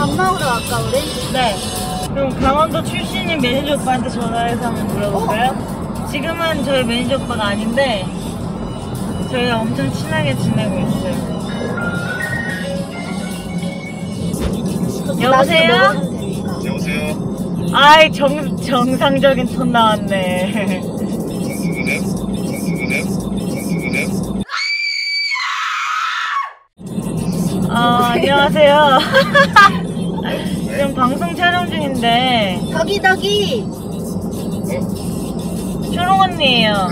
밥 먹으러 갈까 우리? 네. 그럼 강원도 출신인 매니저 오빠한테 전화해서 한번 물어볼까요? 지금은 저희 매니저 오빠가 아닌데 저희가 엄청 친하게 지내고 있어요. 여보세요? 여보세요? 아이 정상적인 톤 나왔네. 안녕하세요. 지금 방송 촬영 중인데 덕이 초롱 언니예요.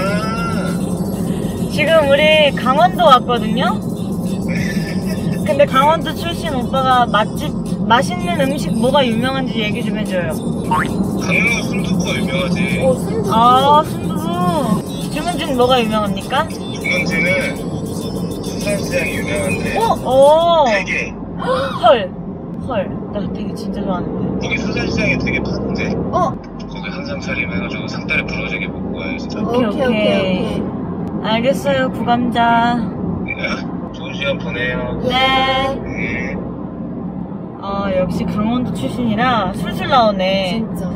지금 우리 강원도 왔거든요. 근데 강원도 출신 오빠가 맛있는 음식 뭐가 유명한지 얘기 좀 해줘요. 강릉은 순두부가 유명하지. 순두부. 아, 순두부. 주문진 뭐가 유명합니까? 주문지는 수산시장이 유명한데. 오. 되게. 헐. 나 되게 진짜 좋아하는데. 거기 수산시장에 되게 파는데. 거기 한상 차림 해가지고 상다리 부러지게 먹고 와야지. 오케이. 알겠어요, 구감자. 좋은 시간 보내요. 네. 역시 강원도 출신이라 술술 나오네. 진짜.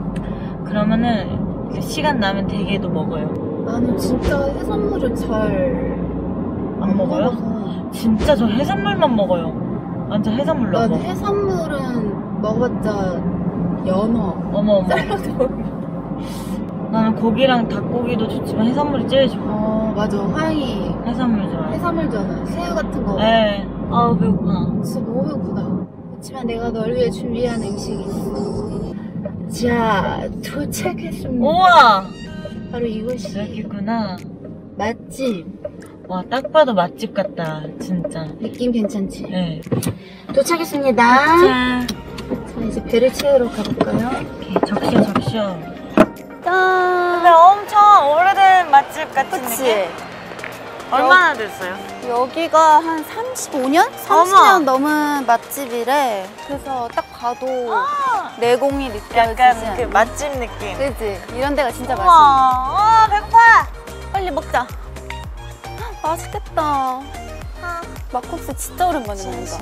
그러면은 시간 나면 대게도 먹어요. 나는 진짜 해산물을 잘 안 먹어요? 진짜 저 해산물만 먹어요. 완전 해산물 난 먹어. 해산물은 먹어봤자 연어. 어머. 샐러드 먹어. 나는 고기랑 닭고기도 좋지만 해산물이 제일 좋아. 맞아. 하이 해산물 좋아해. 해산물 좋아해. 새우 같은 거. 네. 아우 배고파. 진짜 너무 배고프다. 그렇지만 내가 널 위해 준비한 음식이 있어. 자, 도착했습니다. 우와. 바로 이곳이 여기구나. 맛집. 와, 딱 봐도 맛집 같다. 진짜. 느낌 괜찮지? 네. 도착했습니다. 짠. 자, 이제 배를 채우러 가볼까요? 오케이, 적셔. 짠. 근데 엄청 오래된 맛집 같은 그치? 느낌? 얼마나 됐어요? 여기가 한 35년? 30년 넘은 맛집이래. 그래서 딱 봐도 내공이 느껴지지 약간 그 않니? 맛집 느낌. 그치? 이런 데가 진짜 맛있어. 우와, 배고파. 빨리 먹자. 맛있겠다. 막국수 진짜 오랜만에 먹는다.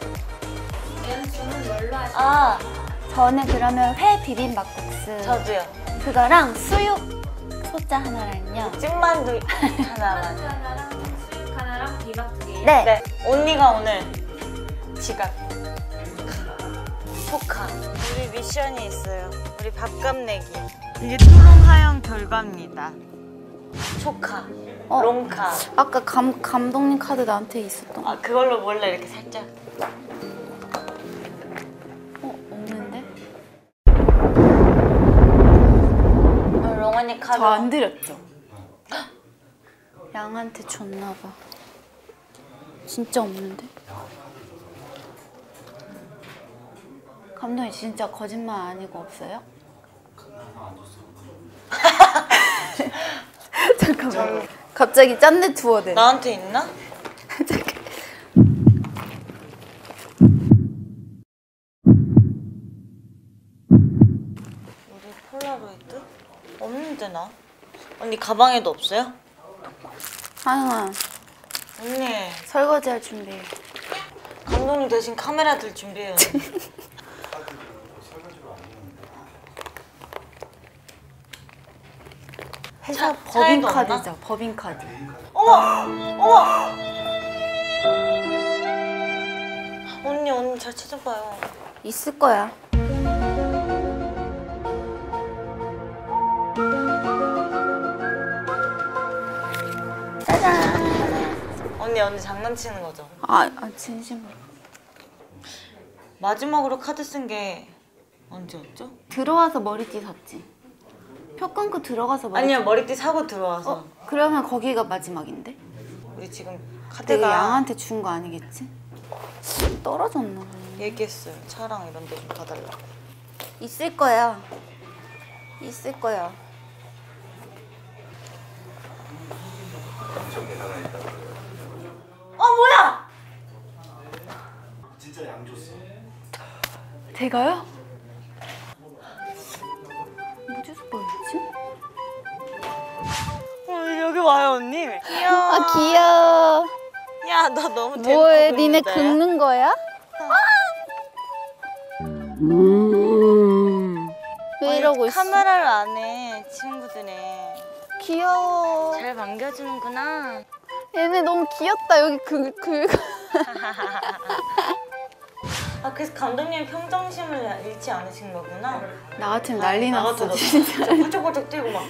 주문 뭘로 하실까요? 저는 그러면 회 비빔 막국수. 저도요. 그거랑 수육 소자 하나랑요. 찐만두 하나만. 하나랑 수육 하나랑 비밥 2개. 네. 언니가 오늘 지각. 조카. 우리 미션이 있어요. 우리 밥값 내기. 이게 초롱하영 결과입니다. 초카. 롱카. 아까 감독님 카드 나한테 있었던 거. 그걸로 몰래 이렇게 살짝. 없는데? 롱언니 카드. 저 안 드렸죠? 양한테 줬나봐. 진짜 없는데? 감독님 진짜 거짓말 아니고 없어요? 잠깐만. 갑자기 짠내 투어돼. 나한테 있나? 우리 폴라로이드? 없는데 나? 언니 가방에도 없어요? 하영아, 언니 설거지 할 준비. 감독님 대신 카메라 들 준비해요. 회사 차에도 법인카드죠, 법인카드. 어머! 언니 잘 찾아봐요. 있을 거야. 짜잔. 언니 장난치는 거죠? 진심으로. 마지막으로 카드 쓴 게 언제였죠? 들어와서 머리띠 샀지. 표 끊고 들어가서 머리띠. 아니요, 머리띠 사고 들어와서. 그러면 거기가 마지막인데? 우리 지금 내가 카드가 양한테 준 거 아니겠지? 떨어졌나 봐. 얘기했어요. 차랑 이런 데 좀 봐달라고. 있을 거야. 있을 거야. 뭐야! 진짜 양 줬어. 제가요? 뭐지 뭐였지? 여기 와요, 언니. 귀여워. 귀여워. 야, 너 너무 대놓고 뭐해? 니네 긁는다, 야. 긁는 거야? 왜 이러고 있어? 카메라를 안 해, 친구들이. 귀여워. 잘 반겨주는구나. 얘네 너무 귀엽다. 여기 아, 그래서 감독님 평정심을 잃지 않으신 거구나. 나 같으면 난리 나 났어. 같아도 진짜. 펄쩍펄쩍 뛰고 막.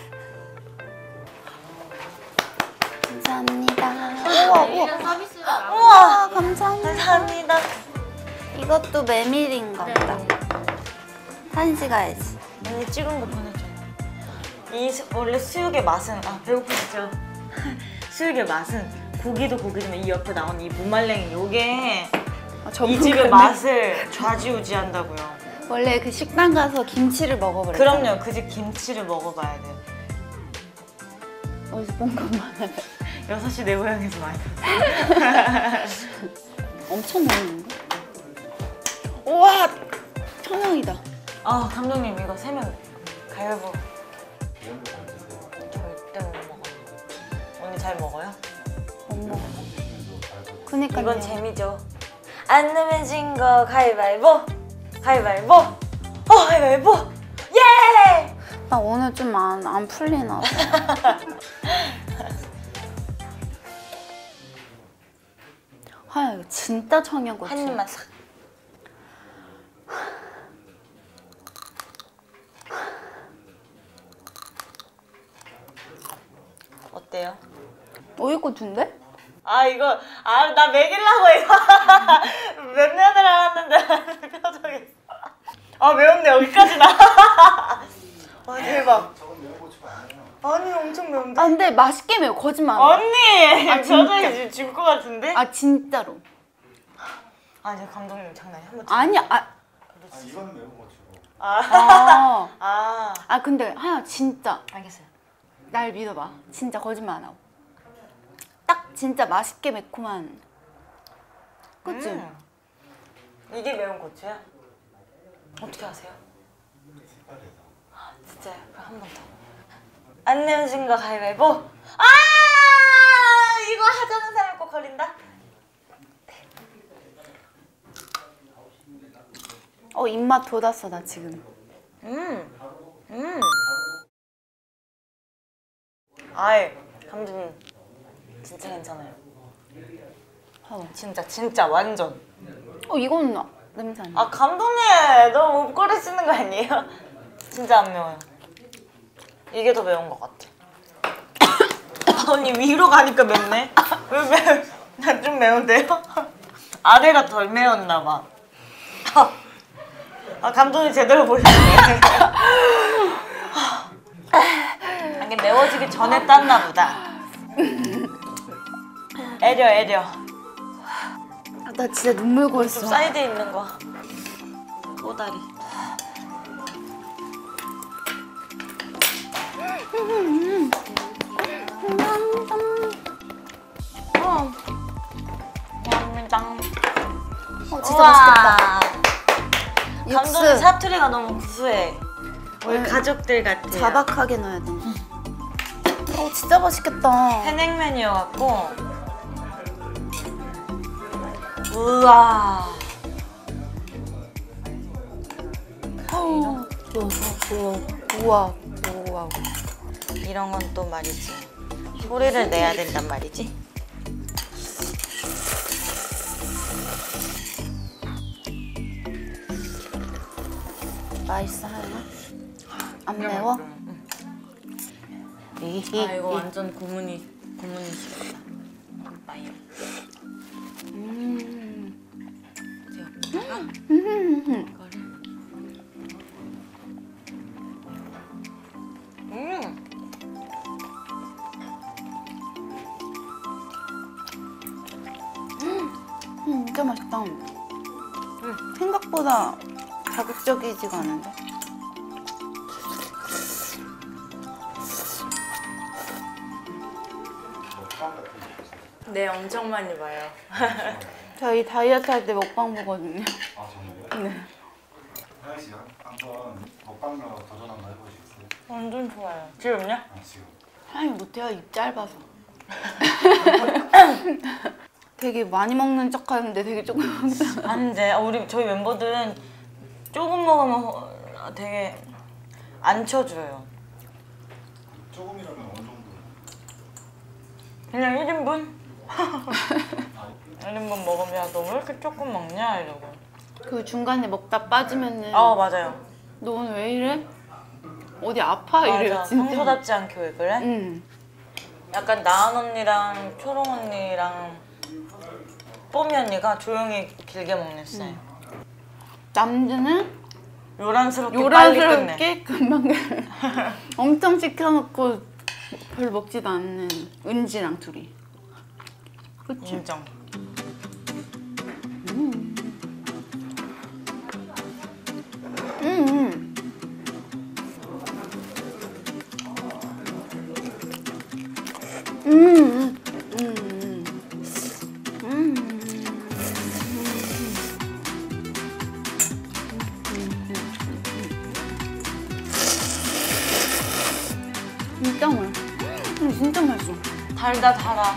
감사합니다. 우와 우와. 서비스로 우와 감사합니다. 감사합니다. 이것도 메밀인가 보다. 사진 찍어야지. 언니 찍은 거 보내줘. 원래 수육의 맛은 배고프시죠? 수육의 맛은 고기도 고기지만 이 옆에 나오는 이 무말랭이 요게 이 집의 맛을 좌지우지한다고요. 원래 그 식당 가서 김치를 먹어버려. 그럼요. 그 집 김치를 먹어봐야 돼. 어디서 본 것만. 6시 내 고향에서 많이 엄청 먹는데? 우와 1000원이다. 아 감독님 이거 3명 가위바위보. 절대 못 먹어. 언니 잘 먹어요? 못 먹어. 그니까요. 이건 재미죠. 안 내면 진 거 가위바위보. 가위바위보. 가위바위보. 예! 나 오늘 좀 안 풀리나 봐. 아 이거 진짜 청양고추. 한 입만 싹. 어때요? 오이고추인데? 아 이거 나 먹이려고 이거 몇 년을 알았는데 표정이 매운데 여기까지 나. 와 대박. 아니 엄청 매운데. 아 근데 맛있게 매워. 거짓말 안 해. 언니 진짜. 표정이 지금 죽을 것 같은데? 아 진짜로. 아니 감독님 장난이 한번. 아니야. 이거는 매운 고추고. 근데 하야 진짜 알겠어요. 날 믿어봐. 진짜 거짓말 안 하고. 딱 진짜 맛있게 매콤한. 그치? 이게 매운 고추야? 어떻게 아세요? 진짜요? 그럼 한 번 더. 안 내면 진 거 가위바위보. 이거 하자는 사람이 꼭 걸린다. 입맛 돋았어 나 지금. 아이 감독님 진짜 괜찮아요. 진짜 완전. 이건 냄새 아니야. 감독님 너무 읍거리시는 거 아니에요? 진짜 안 매워요. 이게 더 매운 것 같아. 언니 위로 가니까 맵네. 왜 매워? 난 좀 매운데요? 아래가 덜 매웠나 봐. 감독님 제대로 보시네. 이게 매워지기 전에 땄나 보다. 애려. 나 진짜 눈물 좀 고였어. 사이드에 있는 거. 꼬다리. 진짜 맛있겠다. 감독님 육수 사투리가 너무 구수해. 우리 가족들 같아. 자박하게 넣어야 돼. 진짜 맛있겠다. 해냉면이어갖고. 우와. 우와. 이런 건 또 말이지. 소리를 내야 된단 말이지. 맛있어 하나? 안 매워? 이거 완전 고문이시겠다. 마요. 제가 진짜 맛있다. 생각보다 자극적이지가 않은데. 네, 엄청 많이 봐요. 저희 다이어트 할 때 먹방 보거든요. 아 정말요? 네. 하연 씨 한번 먹방으로 도전 한번 해보시겠어요? 완전 좋아요. 지금요? 지금. 사람이 못해요. 입 짧아서. 되게 많이 먹는 척 하는데 되게 조금 먹잖아. 안 돼. 저희 멤버들은 조금 먹으면 되게 안 쳐줘요. 조금이라면 어느 정도? 그냥 1인분? 1인분 먹으면 야, 너 왜 이렇게 조금 먹냐 이러고. 그 중간에 먹다 빠지면은 아 맞아요. 너 오늘 왜 이래? 어디 아파? 이래요 맞아. 진짜. 평소답지 않게 왜 그래? 응. 약간 나은 언니랑 초롱 언니랑 뽀미 언니가 조용히 길게 먹는 스타일. 남자는 요란스럽게 빨리 끝내. 요란스럽게 금방 엄청 시켜놓고 별로 먹지도 않는 은지랑 둘이. 그치? 인정. 진짜 맛있어. 진짜 맛있어. 달다 달아.